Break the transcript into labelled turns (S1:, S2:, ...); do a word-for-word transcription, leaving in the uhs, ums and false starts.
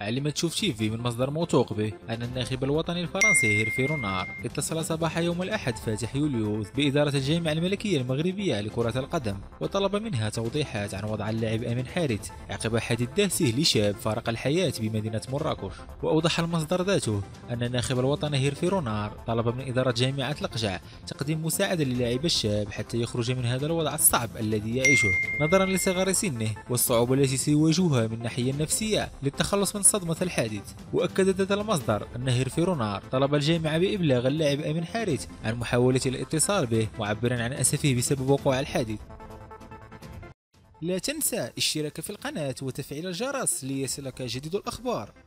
S1: على ما تشوف تيفي من مصدر موثوق به أن الناخب الوطني الفرنسي هيرفي رونار اتصل صباح يوم الأحد فاتح يوليو بإدارة الجامعة الملكية المغربية لكرة القدم وطلب منها توضيحات عن وضع اللاعب أمين حارث عقب حادث داسي لشاب فارق الحياة بمدينة مراكش. وأوضح المصدر ذاته أن الناخب الوطني هيرفي رونار طلب من إدارة جامعة القجع تقديم مساعدة للاعب الشاب حتى يخرج من هذا الوضع الصعب الذي يعيشه نظرا لصغر سنه والصعوبة التي سيواجهها من الناحية النفسية للتخلص من صدمة الحادث. وأكد هذا المصدر أن هيرفي رونار طلب الجامعة بإبلاغ اللاعب أمين حارث عن محاولة الاتصال به معبرا عن أسفه بسبب وقوع الحادث. لا تنسى اشتراك في القناة وتفعيل الجرس ليصلك جديد الأخبار.